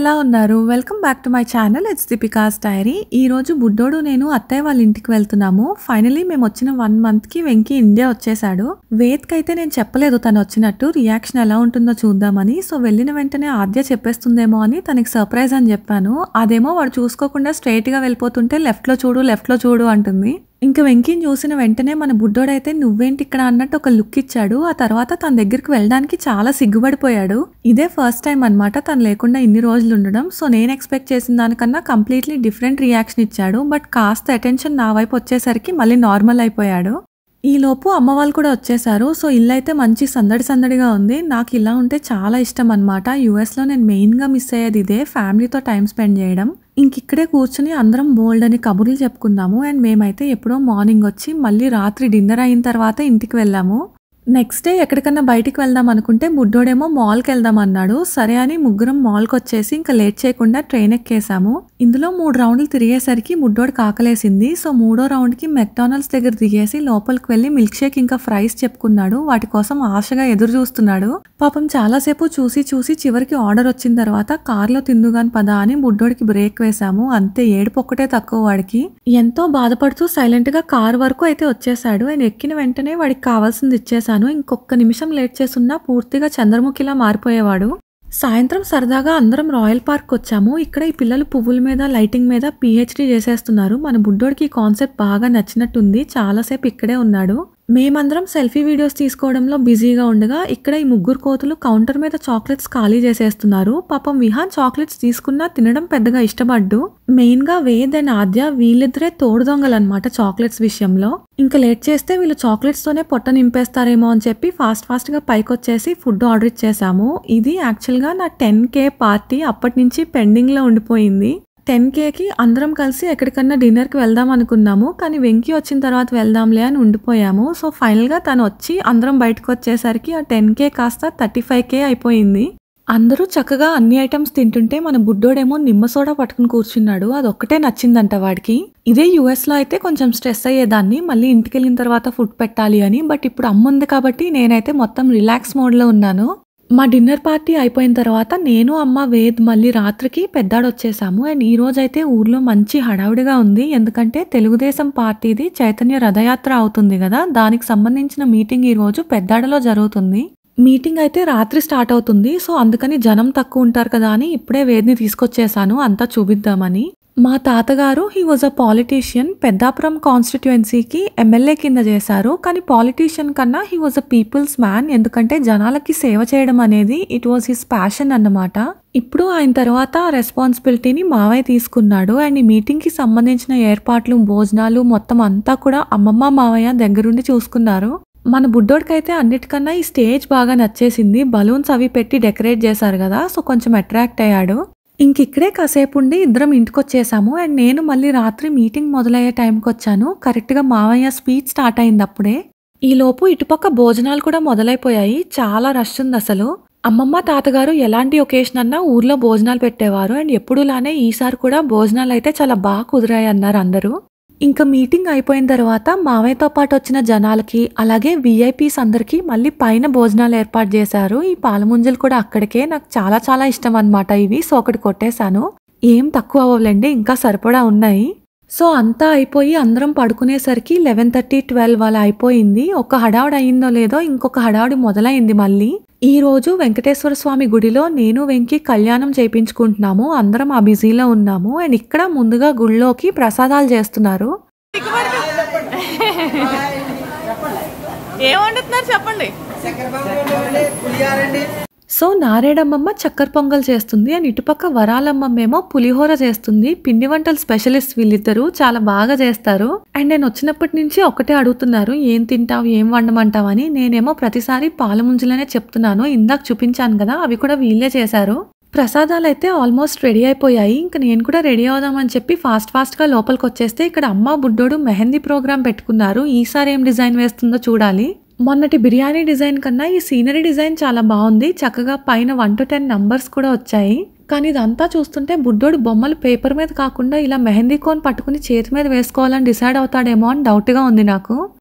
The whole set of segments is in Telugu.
ఎలా ఉన్నారు? Welcome back to my channel. It's Dipika's diary. ఈ రోజు బుడ్డోడు నేను అత్తయ్య వాళ్ళ ఇంటికి వెళ్తున్నాము. ఫైనలీ మేము వచ్చిన 1 మంత్ కి వెంకీ ఇండియా వచ్చేసాడు. వేద్కి అయితే నేను చెప్పలేదు తను వచ్చినట్టు, రియాక్షన్ ఎలా ఉంటుందో చూద్దామని. సో వెళ్ళిన వెంటనే ఆద్య చెప్పేస్తుందేమో అని తనకి సర్ప్రైజ్ అని చెప్పాను. అదేమో వాడు చూసుకోకుండా స్ట్రైట్ గా వెళ్ళిపోతుంటే లెఫ్ట్ లో చూడు అంటుంది. ఇంకా వెంకీని చూసిన వెంటనే మన బుడ్డోడైతే నువ్వేంటి ఇక్కడ అన్నట్టు ఒక లుక్ ఇచ్చాడు. ఆ తర్వాత తన దగ్గరికి వెళ్ళడానికి చాలా సిగ్గుపడిపోయాడు. ఇదే ఫస్ట్ టైం అన్నమాట తను లేకుండా ఇన్ని రోజులు ఉండడం. సో నేను ఎక్స్పెక్ట్ చేసిన దానికన్నా కంప్లీట్లీ డిఫరెంట్ రియాక్షన్ ఇచ్చాడు. బట్ కాస్త అటెన్షన్ నా వైపు వచ్చేసరికి మళ్ళీ నార్మల్ అయిపోయాడు. ఈ లోపు అమ్మ వాళ్ళు కూడా వచ్చేసారు. సో ఇల్లు అయితే మంచి సందడిగా ఉంది. నాకు ఇలా ఉంటే చాలా ఇష్టం అన్నమాట. యుఎస్ లో నేను మెయిన్ గా మిస్ అయ్యేది ఇదే, ఫ్యామిలీతో టైం స్పెండ్ చేయడం. ఇంకిక్కడే కూర్చుని అందరం బోల్డ్ అని కబుర్లు చెప్పుకున్నాము. అండ్ మేమైతే ఎప్పుడో మార్నింగ్ వచ్చి మళ్ళీ రాత్రి డిన్నర్ అయిన తర్వాత ఇంటికి వెళ్ళాము. నెక్స్ట్ డే ఎక్కడికన్నా బయటికి వెళ్దాం అనుకుంటే బుడ్డోడేమో మాల్కి వెళ్దాం అన్నాడు. సరే అని ముగ్గురం మాల్కి వచ్చేసి ఇంకా లేట్ చేయకుండా ట్రైన్ ఎక్కేసాము. ఇందులో 3 రౌండ్లు తిరిగేసరికి బుడ్డోడికి ఆకలేసింది. సో 3వ రౌండ్ కి మెక్డానల్డ్స్ దగ్గర దిగేసి లోపలికి వెళ్లి మిల్క్ షేక్ ఇంకా ఫ్రైస్ చెప్పుకున్నాడు. వాటి కోసం ఆశగా ఎదురు చూస్తున్నాడు. పాపం చాలాసేపు చూసి చివరికి ఆర్డర్ వచ్చిన తర్వాత కార్లో తిందుగాని పదా అని బుడ్డోడికి బ్రేక్ వేసాము. అంతే, ఏడుపు ఒక్కటే తక్కువ వాడికి. ఎంతో బాధపడుతూ సైలెంట్ గా కార్ వరకు అయితే వచ్చేసాడు. ఆయన ఎక్కిన వెంటనే వాడికి కావాల్సింది ఇచ్చేసాను. ఇంకొక నిమిషం లేట్ చేసున్నా పూర్తిగా చంద్రముఖిలా మారిపోయేవాడు. సాయంత్రం సరదాగా అందరం రాయల్ పార్క్ వచ్చాము. ఇక్కడ ఈ పిల్లలు పువ్వుల మీద లైటింగ్ మీద పిహెచ్డి చేసేస్తున్నారు. మన బుడ్డోడికి ఈ కాన్సెప్ట్ బాగా నచ్చినట్టుంది. చాలాసేపు ఇక్కడే ఉన్నాడు. మేమందరం సెల్ఫీ వీడియోస్ తీసుకోవడంలో బిజీగా ఉండగా ఇక్కడ ఈ 3 కోతులు కౌంటర్ మీద చాక్లెట్స్ ఖాళీ చేసేస్తున్నారు. పాపం విహాన్ చాక్లెట్స్ తీసుకున్నా తినడం పెద్దగా ఇష్టపడ్డు. మెయిన్ గా వేద్ అండ్ ఆద్య వీళ్ళిద్దరే తోడు దొంగలన్నమాట చాక్లెట్స్ విషయంలో. ఇంకా లేట్ చేస్తే వీళ్ళు చాక్లెట్స్ తోనే పొట్ట నింపేస్తారేమో అని చెప్పి ఫాస్ట్ గా పైకి వచ్చేసి ఫుడ్ ఆర్డర్ ఇచ్చేసాము. ఇది యాక్చువల్ గా నా 10K పార్టీ అప్పటి నుంచి పెండింగ్ లో ఉండిపోయింది. 10Kకి అందరం కలిసి ఎక్కడికన్నా డిన్నర్కి వెళ్దాం అనుకున్నాము. కానీ వెంకీ వచ్చిన తర్వాత వెళ్దాంలే అని ఉండిపోయాము. సో ఫైనల్గా తను వచ్చి అందరం బయటకు వచ్చేసరికి ఆ 10K కాస్త 35K అయిపోయింది. అందరూ చక్కగా అన్ని ఐటమ్స్ తింటుంటే మన బుడ్డోడేమో నిమ్మ సోడా పట్టుకుని కూర్చున్నాడు. అదొక్కటే నచ్చిందంట వాడికి. ఇదే యుఎస్ లో అయితే కొంచెం స్ట్రెస్ అయ్యేదాన్ని, మళ్ళీ ఇంటికి వెళ్ళిన తర్వాత ఫుడ్ పెట్టాలి అని. బట్ ఇప్పుడు అమ్మ ఉంది కాబట్టి నేనైతే మొత్తం రిలాక్స్ మోడ్లో ఉన్నాను. మా డిన్నర్ పార్టీ అయిపోయిన తర్వాత నేను, అమ్మ, వేద్ మళ్ళీ రాత్రికి పెద్దాడ వచ్చేసాము. అండ్ ఈ రోజైతే ఊర్లో మంచి హడావుడిగా ఉంది. ఎందుకంటే తెలుగుదేశం పార్టీది చైతన్య రథయాత్ర అవుతుంది కదా, దానికి సంబంధించిన మీటింగ్ ఈ రోజు పెద్దాడలో జరుగుతుంది. మీటింగ్ అయితే రాత్రి స్టార్ట్ అవుతుంది. సో అందుకని జనం తక్కువ ఉంటారు కదా అని ఇప్పుడే వేద్ని తీసుకొచ్చేసాను అంతా చూపిద్దామని. మా తాతగారు he was a politician. Peddapuram కాన్స్టిట్యుయెన్సీకి ఎమ్మెల్యే కింద చేశారు. కానీ పాలిటీషియన్ కన్నా he was a people's man. ఎందుకంటే జనాలకి సేవ చేయడం అనేది ఇట్ వాజ్ హిస్ ప్యాషన్ అన్నమాట. ఇప్పుడు ఆయన తర్వాత రెస్పాన్సిబిలిటీని మావయ్య తీసుకున్నాడు. అండ్ ఈ మీటింగ్ కి సంబంధించిన ఏర్పాట్లు, భోజనాలు మొత్తం అంతా కూడా అమ్మమ్మ మావయ్య దగ్గరుండి చూసుకున్నారు. మన బుడ్డోడికైతే అన్నిటికన్నా ఈ స్టేజ్ బాగా నచ్చేసింది. బలూన్స్ అవి పెట్టి డెకరేట్ చేశారు కదా, సో కొంచెం అట్రాక్ట్ అయ్యాడు. ఇంకిక్కడే కాసేపు ఉండి ఇద్దరం ఇంటికి వచ్చేసాము. అండ్ నేను మళ్ళీ రాత్రి మీటింగ్ మొదలయ్యే టైంకి వచ్చాను. కరెక్ట్గా మావయ్య స్పీచ్ స్టార్ట్ అయింది అప్పుడే. ఈ లోపు ఇటుపక్క భోజనాలు కూడా మొదలైపోయాయి. చాలా రష్ ఉంది అసలు. అమ్మమ్మ తాతగారు ఎలాంటి ఒకేషన్ అన్నా ఊర్లో భోజనాలు పెట్టేవారు. అండ్ ఎప్పుడులానే ఈసారి కూడా భోజనాలు అయితే చాలా బాగా కుదిరాయి అన్నారు అందరూ. ఇంకా మీటింగ్ అయిపోయిన తర్వాత మావయ్యతో పాటు వచ్చిన జనాలకి అలాగే విఐపీస్ అందరికి మళ్ళీ పైన భోజనాలు ఏర్పాటు చేశారు. ఈ పాలముంజలు కూడా అక్కడికే. నాకు చాలా ఇష్టం అన్నమాట ఇవి. సో ఒకటి కొట్టేశాను. ఏం తక్కువ అవ్వలేండి, ఇంకా సరిపడా ఉన్నాయి. సో అంతా అయిపోయి అందరం పడుకునేసరికి 11:30, 12 అలా అయిపోయింది. ఒక హడావుడి అయిందో లేదో ఇంకొక హడావుడి మొదలైంది మళ్ళీ. ఈ రోజు వెంకటేశ్వర స్వామి గుడిలో నేను వెంకీ కళ్యాణం చేయించుకుంటున్నాము. అందరం ఆ బిజీలో ఉన్నాము. అండ్ ఇక్కడ ముందుగా గుడిలోకి ప్రసాదాలు చేస్తున్నారు. చెప్పండి. సో నారేడమ్మమ్మ చక్కెర పొంగల్ చేస్తుంది. అండ్ ఇటుపక్క వరాలమ్మమ్మేమో పులిహోర చేస్తుంది. పిండి వంటల స్పెషలిస్ట్ వీళ్ళిద్దరూ, చాలా బాగా చేస్తారు. అండ్ నేను వచ్చినప్పటి నుంచి ఒకటే అడుగుతున్నారు, ఏం తింటావు, ఏం వండమంటావు అని. నేనేమో ప్రతిసారి పాలముంజలనే చెప్తున్నాను. ఇందాక చూపించాను కదా, అవి కూడా వీళ్ళే చేశారు. ప్రసాదాలు అయితే ఆల్మోస్ట్ రెడీ అయిపోయాయి. ఇంకా నేను కూడా రెడీ అవుదామని చెప్పి ఫాస్ట్ గా లోపలికి వచ్చేస్తే ఇక్కడ అమ్మ బుడ్డోడు మెహందీ ప్రోగ్రామ్ పెట్టుకున్నారు. ఈసారి ఏం డిజైన్ వేస్తుందో చూడాలి. మొన్నటి బిర్యానీ డిజైన్ కన్నా ఈ సీనరీ డిజైన్ చాలా బాగుంది. చక్కగా పైన 1 to 10 నంబర్స్ కూడా వచ్చాయి. కానీ ఇదంతా చూస్తుంటే బుడ్డోడు బొమ్మలు పేపర్ మీద కాకుండా ఇలా మెహందీ కోన్ పట్టుకుని చేతి మీద వేసుకోవాలని డిసైడ్ అవుతాడేమో అని డౌట్గా ఉంది నాకు.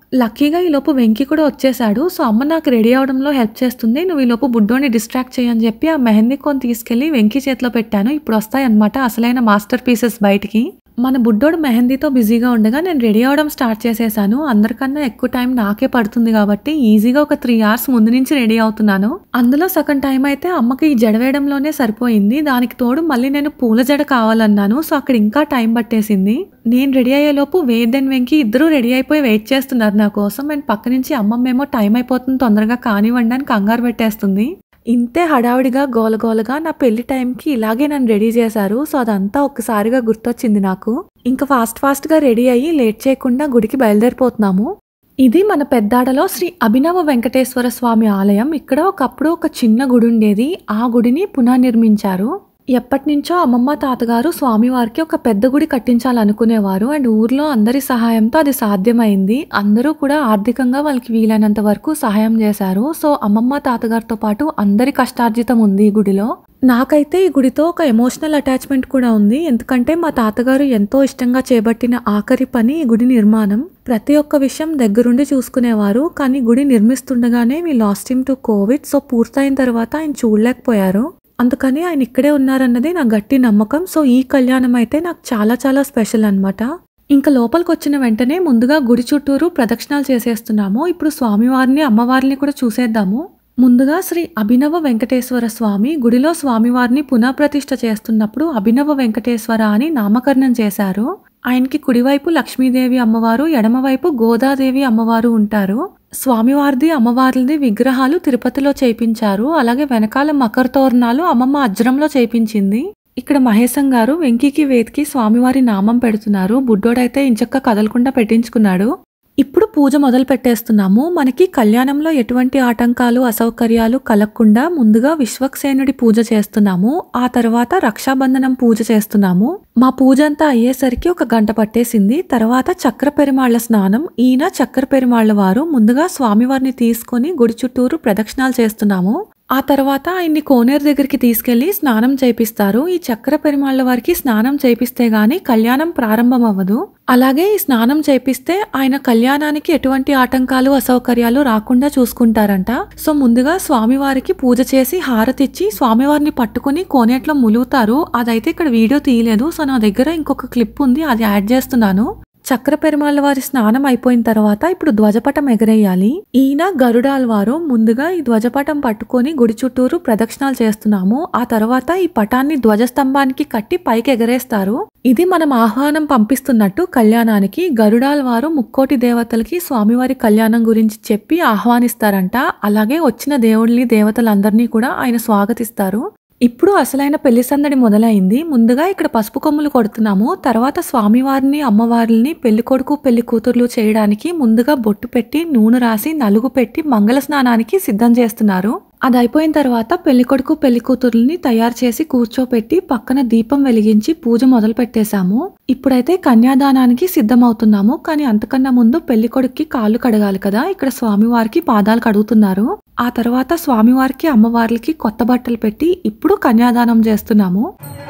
లక్కీగా ఈలోపు వెంకీ కూడా వచ్చేసాడు. సో అమ్మ నాకు రెడీ అవడంలో హెల్ప్ చేస్తుంది. నువ్వు ఈలోపు బుడ్డోని డిస్ట్రాక్ట్ చేయని చెప్పి ఆ మెహందీ కోన్ తీసుకెళ్లి వెంకీ చేతిలో పెట్టాను. ఇప్పుడు వస్తాయన్నమాట అసలైన మాస్టర్ పీసెస్ బయటికి. మన బుడ్డోడు మెహందీతో బిజీగా ఉండగా నేను రెడీ అవడం స్టార్ట్ చేసేసాను. అందరికన్నా ఎక్కువ టైం నాకే పడుతుంది కాబట్టి ఈజీగా ఒక 3 hours ముందు నుంచి రెడీ అవుతున్నాను. అందులో సగం టైం అయితే అమ్మకి ఈ జడ వేయడంలోనే సరిపోయింది. దానికి తోడు మళ్ళీ నేను పూల జడ కావాలన్నాను. సో అక్కడ ఇంకా టైం పట్టేసింది. నేను రెడీ అయ్యేలోపు వేద్ అండ్ వెంకీ ఇద్దరు రెడీ అయిపోయి వెయిట్ చేస్తున్నారు నా కోసం. అండ్ పక్క నుంచి అమ్మమ్మేమో టైం అయిపోతుంది తొందరగా కానివ్వండి అని కంగారు పెట్టేస్తుంది. ఇంతే హడావిడిగా గోలగోలగా నా పెళ్లి టైంకి ఇలాగే నన్ను రెడీ చేశారు. సో అదంతా ఒక్కసారిగా గుర్తొచ్చింది నాకు. ఇంకా ఫాస్ట్గా రెడీ అయ్యి లేట్ చేయకుండా గుడికి బయలుదేరిపోతున్నాము. ఇది మన పెద్దాడలో శ్రీ అభినవ వెంకటేశ్వర స్వామి ఆలయం. ఇక్కడ ఒకప్పుడు ఒక చిన్న గుడి ఉండేది. ఆ గుడిని పునర్నిర్మించారు. ఎప్పటినుంచో అమ్మమ్మ తాతగారు స్వామివారికి ఒక పెద్ద గుడి కట్టించాలనుకునేవారు. అండ్ ఊర్లో అందరి సహాయంతో అది సాధ్యమైంది. అందరూ కూడా ఆర్థికంగా వాళ్ళకి వీలైనంత వరకు సహాయం చేశారు. సో అమ్మమ్మ తాతగారితో పాటు అందరి కష్టార్జితం ఉంది ఈ గుడిలో. నాకైతే ఈ గుడితో ఒక ఎమోషనల్ అటాచ్మెంట్ కూడా ఉంది. ఎందుకంటే మా తాతగారు ఎంతో ఇష్టంగా చేపట్టిన ఆఖరి పని ఈ గుడి నిర్మాణం. ప్రతి ఒక్క విషయం దగ్గరుండి చూసుకునేవారు. కానీ గుడి నిర్మిస్తుండగానే we lost him to Covid. So పూర్తయిన తర్వాత ఆయన చూడలేకపోయారు. అందుకని ఆయన ఇక్కడే ఉన్నారన్నది నా గట్టి నమ్మకం. సో ఈ కళ్యాణం అయితే నాకు చాలా స్పెషల్ అన్నమాట. ఇంకా లోపలికి వచ్చిన వెంటనే ముందుగా గుడి చుట్టూరు ప్రదక్షిణాలు చేసేస్తున్నాము. ఇప్పుడు స్వామివారిని అమ్మవారిని కూడా చూసేద్దాము. ముందుగా శ్రీ అభినవ వెంకటేశ్వర స్వామి గుడిలో స్వామివారిని పునఃప్రతిష్ఠ చేస్తున్నప్పుడు అభినవ వెంకటేశ్వర అని నామకరణం చేశారు. ఆయనకి కుడివైపు లక్ష్మీదేవి అమ్మవారు, ఎడమవైపు గోదాదేవి అమ్మవారు ఉంటారు. స్వామివారిది అమ్మవారిది విగ్రహాలు తిరుపతిలో చేయించారు. అలాగే వెనకాల మకర తోరణాలు అమ్మమ్మ అజ్రంలో చేయించింది. ఇక్కడ మహేశం గారు వెంకీకి వేద్కి స్వామివారి నామం పెడుతున్నారు. బుడ్డోడైతే ఇంచక్క కదలకుండా పెట్టించుకున్నాడు. ఇప్పుడు పూజ మొదలు పెట్టేస్తున్నాము. మనకి కళ్యాణంలో ఎటువంటి ఆటంకాలు అసౌకర్యాలు కలగకుండా ముందుగా విశ్వక్సేనుడి పూజ చేస్తున్నాము. ఆ తర్వాత రక్షాబంధనం పూజ చేస్తున్నాము. మా పూజ అంతా అయ్యేసరికి 1 గంట పట్టేసింది. తర్వాత చక్ర పెరుమాళ్ల స్నానం. ఈయన చక్ర పెరుమాళ్ల వారు. ముందుగా స్వామివారిని తీసుకొని గుడి చుట్టూరు ప్రదక్షిణాలు చేస్తున్నాము. ఆ తర్వాత ఆయన్ని కోనేరు దగ్గరికి తీసుకెళ్లి స్నానం చేపిస్తారు. ఈ చక్ర పెరుమాళ్ల వారికి స్నానం చేపిస్తే గాని కళ్యాణం ప్రారంభం అవ్వదు. అలాగే ఈ స్నానం చేపిస్తే ఆయన కళ్యాణానికి ఎటువంటి ఆటంకాలు అసౌకర్యాలు రాకుండా చూసుకుంటారంట. సో ముందుగా స్వామివారికి పూజ చేసి హారతిచ్చి స్వామివారిని పట్టుకుని కోనేట్లో ములుగుతారు. అదైతే ఇక్కడ వీడియో తీయలేదు. సో నా దగ్గర ఇంకొక క్లిప్ ఉంది, అది యాడ్ చేస్తున్నాను. చక్ర పెరుమాళ్ల వారి స్నానం అయిపోయిన తర్వాత ఇప్పుడు ధ్వజపటం ఎగరేయాలి. ఈయన గరుడాల్వారు. ముందుగా ఈ ధ్వజపటం పట్టుకొని గుడి చుట్టూరు ప్రదక్షిణాలు చేస్తున్నాము. ఆ తర్వాత ఈ పటాన్ని ధ్వజస్తంభానికి కట్టి పైకి ఎగరేస్తారు. ఇది మనం ఆహ్వానం పంపిస్తున్నట్టు కళ్యాణానికి. గరుడాల్వారు ముక్కోటి దేవతలకి స్వామివారి కళ్యాణం గురించి చెప్పి ఆహ్వానిస్తారంట. అలాగే వచ్చిన దేవుళ్ళని దేవతలందరినీ కూడా ఆయన స్వాగతిస్తారు. ఇప్పుడు అసలైన పెళ్లి సందడి మొదలైంది. ముందుగా ఇక్కడ పసుపు కొమ్ములు కొడుతున్నాము. తర్వాత స్వామివారిని అమ్మవారిని పెళ్లి కొడుకు పెళ్లి కూతుర్లు చేయడానికి ముందుగా బొట్టు పెట్టి నూనె రాసి నలుగు పెట్టి మంగళ స్నానానికి సిద్ధం చేస్తున్నారు. అది అయిపోయిన తర్వాత పెళ్లి కొడుకు పెళ్లి కూతుర్లని తయారు చేసి కూర్చోపెట్టి పక్కన దీపం వెలిగించి పూజ మొదలు పెట్టేశాము. ఇప్పుడైతే కన్యాదానానికి సిద్ధమవుతున్నాము. కానీ అంతకన్నా ముందు పెళ్లి కొడుక్కి కాళ్ళు కడగాలి కదా. ఇక్కడ స్వామివారికి పాదాలు కడుగుతున్నారు. ఆ తర్వాత స్వామివారికి అమ్మవార్లకి కొత్త బట్టలు పెట్టి ఇప్పుడు కన్యాదానం చేస్తున్నాము.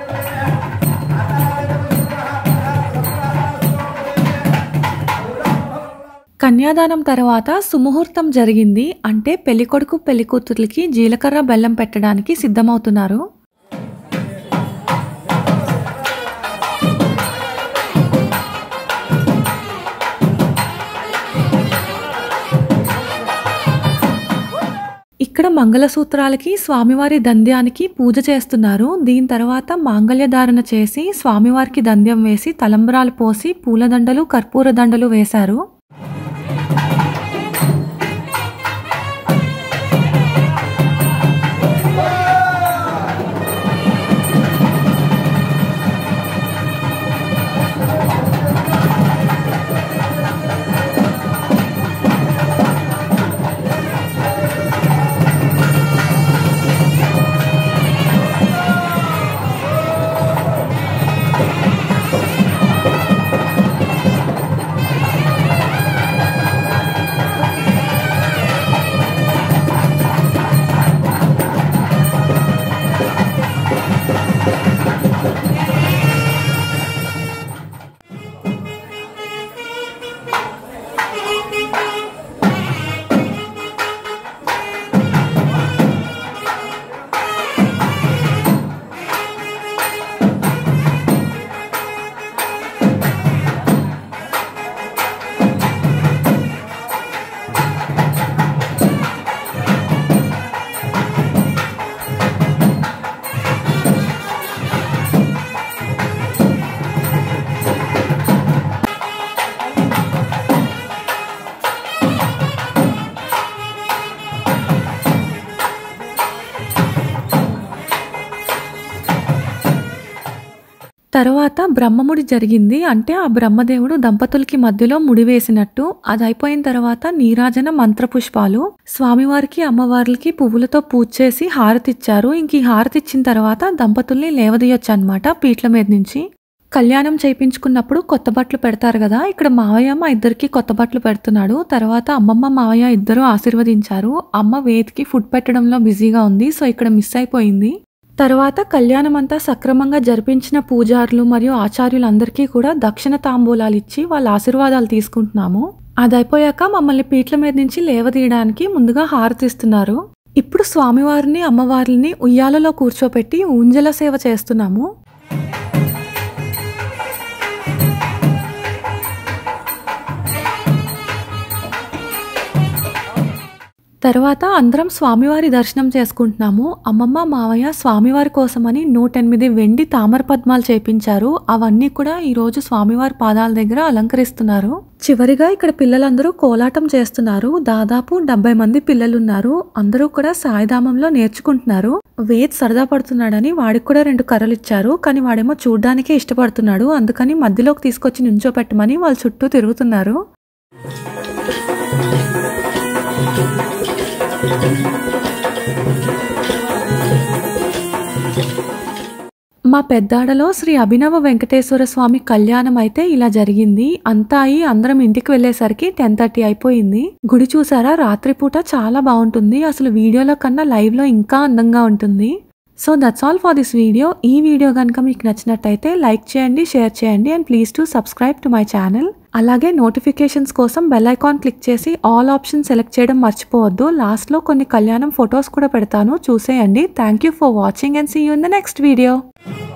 కన్యాదానం తర్వాత సుముహూర్తం జరిగింది. అంటే పెళ్లికొడుకు పెళ్లికూతుర్లకి జీలకర్ర బెల్లం పెట్టడానికి సిద్ధమవుతున్నారు. ఇక్కడ మంగళసూత్రాలకి స్వామివారి దంద్యానికి పూజ చేస్తున్నారు. దీని తర్వాత మాంగళ్యధారణ చేసి స్వామివారికి దంద్యం వేసి తలంబ్రాలు పోసి పూలదండలు కర్పూర దండలు వేశారు. తర్వాత బ్రహ్మముడి జరిగింది. అంటే ఆ బ్రహ్మదేవుడు దంపతులకి మధ్యలో ముడి వేసినట్టు. అది అయిపోయిన తర్వాత నీరాజన మంత్రపుష్పాలు స్వామివారికి అమ్మవార్లకి పువ్వులతో పూజ చేసి హారతిచ్చారు. ఇంక ఈ హారతిచ్చిన తర్వాత దంపతుల్ని లేవదీయొచ్చు అనమాట పీట్ల మీద నుంచి. కళ్యాణం చేయించుకున్నప్పుడు కొత్త బట్టలు పెడతారు కదా, ఇక్కడ మావయ్య మా ఇద్దరికి కొత్త బట్టలు పెడుతున్నాడు. తర్వాత అమ్మమ్మ మావయ్య ఇద్దరు ఆశీర్వదించారు. అమ్మ వేద్కి ఫుడ్ పెట్టడంలో బిజీగా ఉంది, సో ఇక్కడ మిస్ అయిపోయింది. తర్వాత కళ్యాణం అంతా సక్రమంగా జరిపించిన పూజారులు మరియు ఆచార్యులందరికీ కూడా దక్షిణ తాంబూలాలు ఇచ్చి వాళ్ళ ఆశీర్వాదాలు తీసుకుంటున్నాము. అదైపోయాక మమ్మల్ని పీట్ల మీద నుంచి లేవదీయడానికి ముందుగా హారతిస్తున్నారు. ఇప్పుడు స్వామివారిని అమ్మవారిని ఉయ్యాలలో కూర్చోపెట్టి ఊంజల సేవ చేస్తున్నాము. తర్వాత అందరం స్వామివారి దర్శనం చేసుకుంటున్నాము. అమ్మమ్మ మావయ్య స్వామివారి కోసమని 108 వెండి తామర పద్మాలు చేపించారు. అవన్నీ కూడా ఈరోజు స్వామివారి పాదాల దగ్గర అలంకరిస్తున్నారు. చివరిగా ఇక్కడ పిల్లలందరూ కోలాటం చేస్తున్నారు. దాదాపు 70 మంది పిల్లలున్నారు. అందరూ కూడా సాయిధామంలో నేర్చుకుంటున్నారు. వేద్ సరదా పడుతున్నాడని వాడికి కూడా 2 కర్రలు ఇచ్చారు. కానీ వాడేమో చూడ్డానికే ఇష్టపడుతున్నాడు. అందుకని మధ్యలోకి తీసుకొచ్చి నుంచోపెట్టమని వాళ్ళ చుట్టూ తిరుగుతున్నారు. మా పెద్దాడలో శ్రీ అభినవ వెంకటేశ్వర స్వామి కళ్యాణం అయితే ఇలా జరిగింది. అంతా అయి అందరం ఇంటికి వెళ్లేసరికి 10:30 అయిపోయింది. గుడి చూసారా, రాత్రిపూట చాలా బాగుంటుంది. అసలు వీడియోలో కన్నా లైవ్ లో ఇంకా అందంగా ఉంటుంది. So that's all for this video. ఈ వీడియో కనుక మీకు నచ్చినట్టయితే లైక్ చేయండి, షేర్ చేయండి and please to subscribe to my channel. అలాగే నోటిఫికేషన్స్ కోసం బెల్ ఐకాన్ క్లిక్ చేసి ఆల్ ఆప్షన్ సెలెక్ట్ చేయడం మర్చిపోవద్దు. లాస్ట్ లో కొన్ని కళ్యాణం ఫొటోస్ కూడా పెడతాను, చూసేయండి. Thank you for watching and see you in the next video.